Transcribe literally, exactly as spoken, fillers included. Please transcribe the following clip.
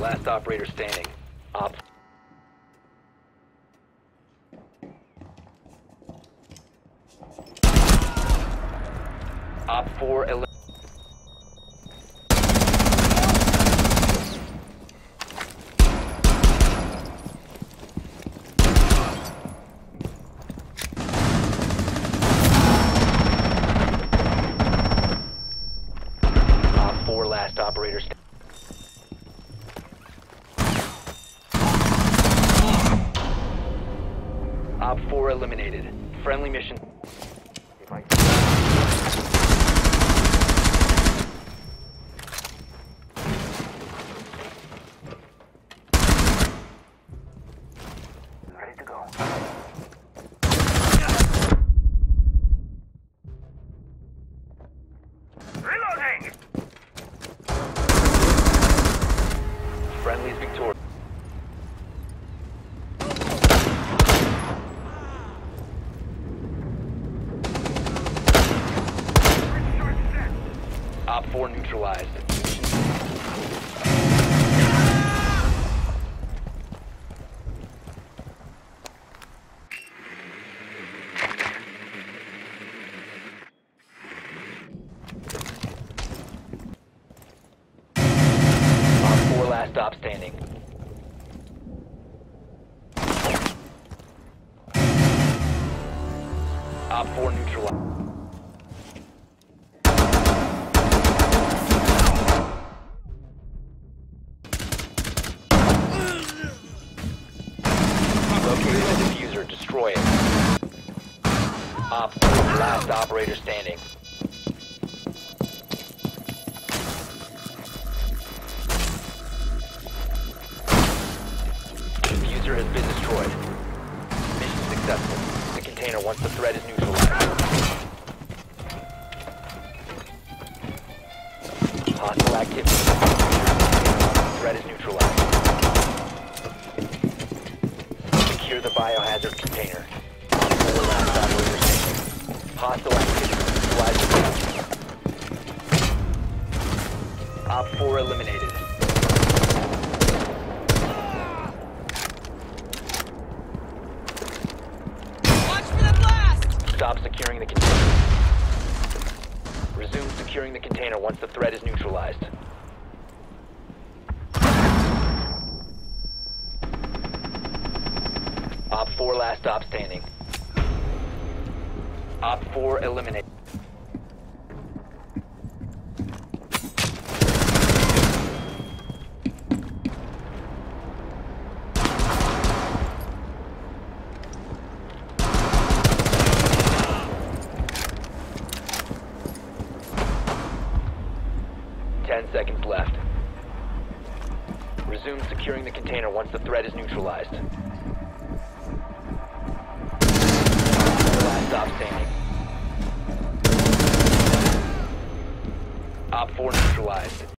Last operator standing. Op. Op four eliminated. Op four last operator standing. Op four eliminated. Friendly mission. Ready to go. Reloading! Friendly's victorious. Op four neutralized. Op four last stop standing. Op four neutralized. Located the diffuser, destroy it. Op four, last operator standing. Diffuser has been destroyed. Mission successful. The container once the threat is neutralized. Hostile activity. Threat is neutralized. Secure the biohazard container. Four last operator standing. Hostile activity. Neutralize. Op four eliminated. Watch for the blast! Stop securing the container. Resume securing the container once the threat is neutralized. Op four last stop standing. Op four eliminated. Ten seconds left. Resume securing the container once the threat is neutralized. Last stop standing. Op four neutralized.